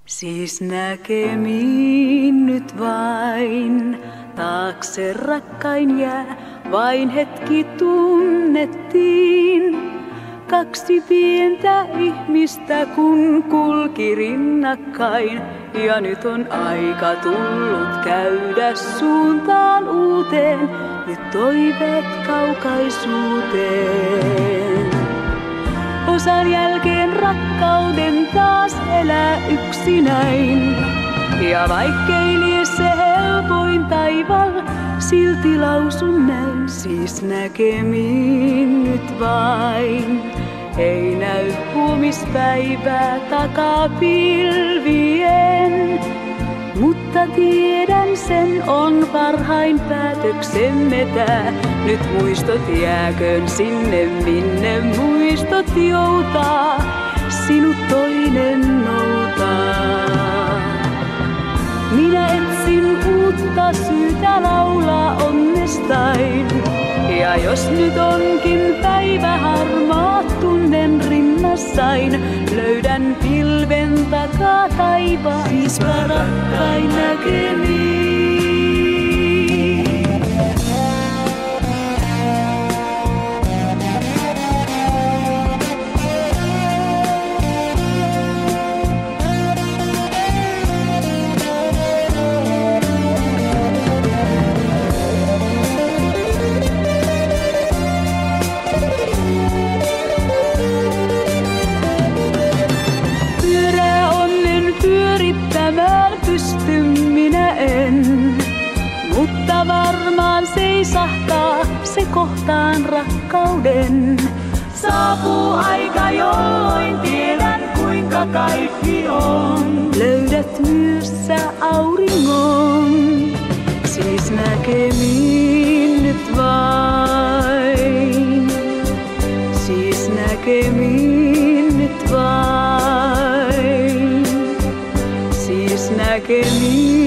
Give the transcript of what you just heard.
Siis näkemiin nyt vain, taakse rakkain jää, vain hetki tunnettiin. Kaksi pientä ihmistä kun kulki rinnakkain, ja nyt on aika tullut käydä suuntaan uuteen, nyt toiveet kaukaisuuteen. Osan jälkeen rakkauden taas elää yksinäin, ja vaikkei lie se helpoin taival, silti lausun näin, siis näkemiin nyt vain. Ei näy huomispäivää takapilvien, mutta tiedän sen on parhain päätöksemme tää. Nyt muistot jääköön sinne, minne muistot joutaa, sinut toinen noutaa. Minä etsin uutta syytä laulaa onnestain, ja jos nyt onkin päivä harmaat tunnen rinnassain, löydän pilven takaa taivaan, siis rakkain näkemiin. Pysty minä en, mutta varmaan seisahtaa se kohtaan rakkauden. Saapuu aika, jolloin tiedän kuinka kaikki on. Löydät myös sä auringon, siis näkemiin nyt vain. Siis näkemiin nyt vain. Näkemiin.